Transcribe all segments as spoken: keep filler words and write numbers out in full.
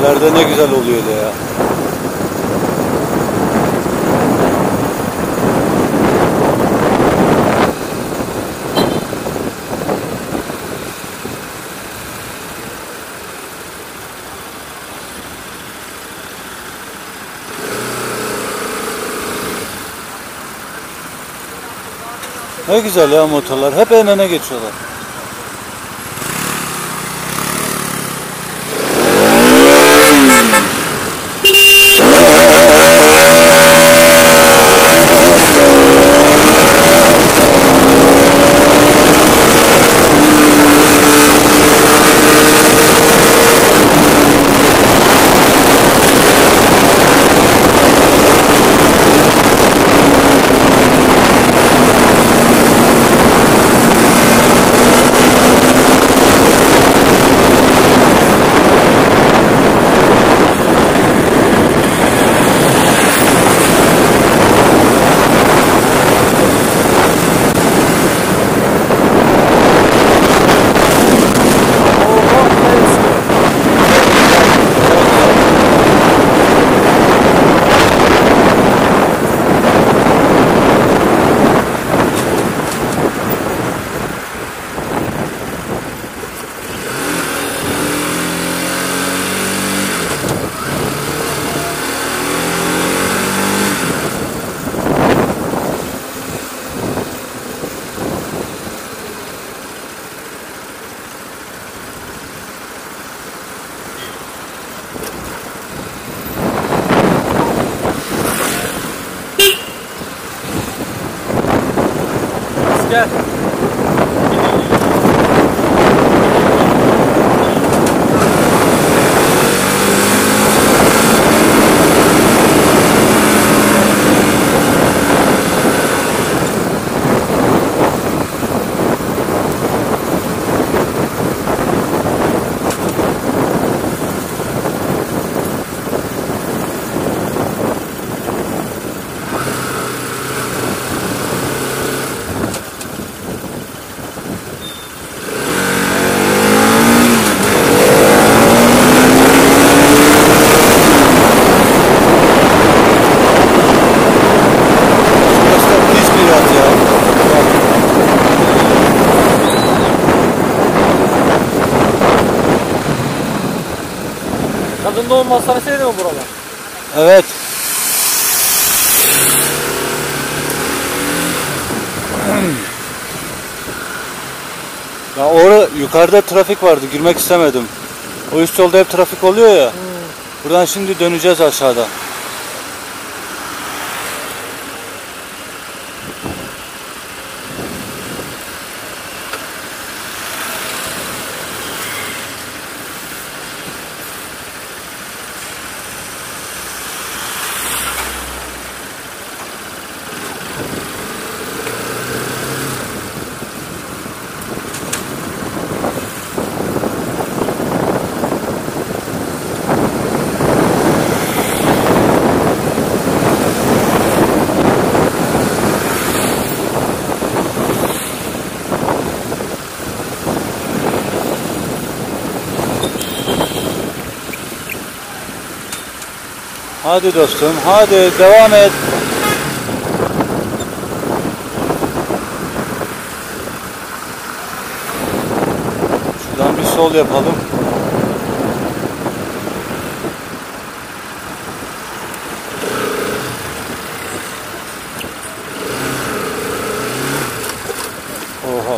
Köylerde ne güzel oluyordu ya. Ne güzel ya motorlar. Hep en öne geçiyorlar. Gel. Kadın doğum hastanesi değil mi buralar? Evet. Ya orada yukarıda trafik vardı, girmek istemedim. O üst yolda hep trafik oluyor ya. Hmm. Buradan şimdi döneceğiz aşağıda. Hadi dostum, hadi devam et. Şuradan bir sol yapalım. Oha.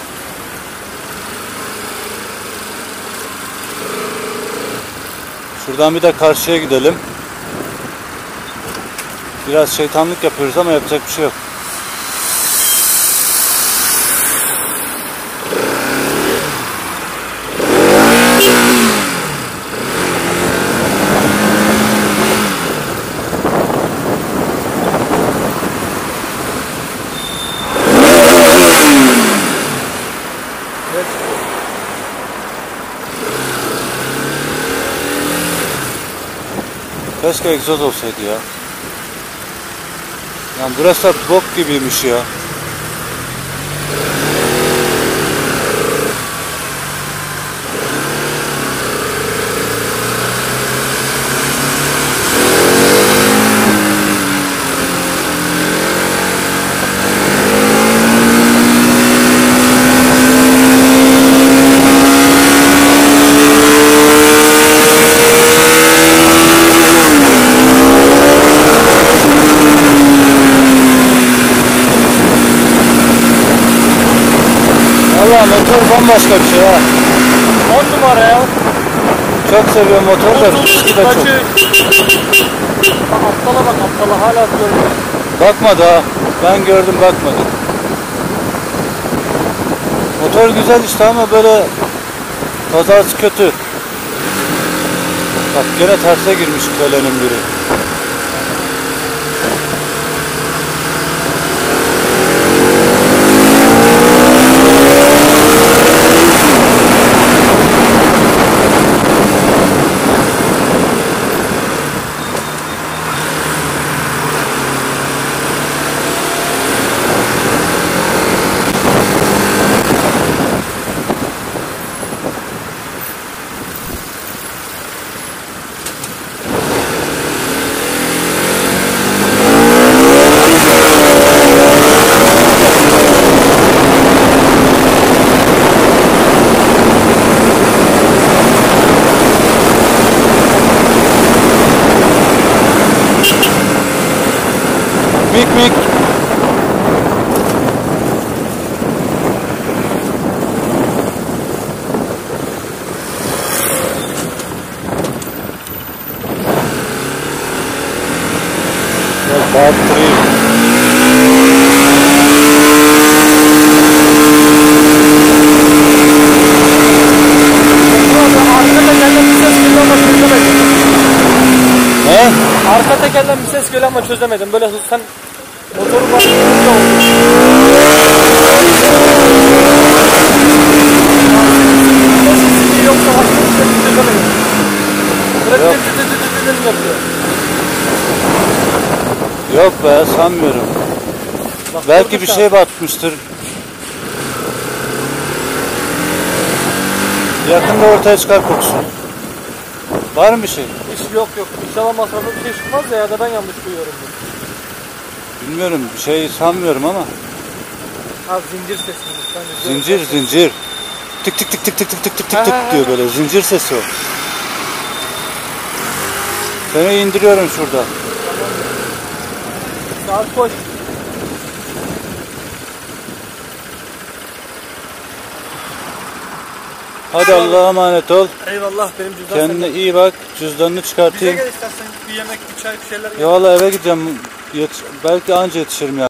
Şuradan bir de karşıya gidelim. Biraz şeytanlık yapıyoruz ama yapacak bir şey yok. Keşke egzoz olsaydı ya. Yani burası da bok gibiymiş ya. motor bambaşka bir şey ha. On numara ya. Çok seviyorum motoru da fıskı da çok. Bak aptala bak aptala hala görmüyor. Bakmadı ha. Ben gördüm bakmadı. Motor güzel işte ama böyle kazası kötü. Bak gene terse girmiş kölenin biri. Mik mik. Battery. Ne? Arka tekerden bir ses geliyor ama çözemedim. Böyle hız sen motoru bak. Yoksa başka bir ses çözemedim. Böyle Yok. tık tık tık tık tık yapıyor. Yok be sanmıyorum. Bak, Belki gördün bir sen. şey batmıştır. Yakında ortaya çıkar kokusu. Var mı bir şey? Hiç yok yok. İnşallah masraflı bir şey çıkmaz da ya da ben yanlış duyuyorum. Bilmiyorum bir şey sanmıyorum ama. Ha zincir sesi. Ben de Zincir zincir. Tık tık tık tık tık tık tık tık tık Ha, tık ha, ha. diyor böyle zincir sesi o. Seni indiriyorum şurada. Saat koş. Hadi Allah'a emanet ol. Eyvallah benim cüzdan Kendine sende. iyi bak. Cüzdanını Bize çıkartayım. gel istersen bir yemek, bir çay, bir şeyler. Ya valla eve gideceğim. Yet belki anca yetişirim ya.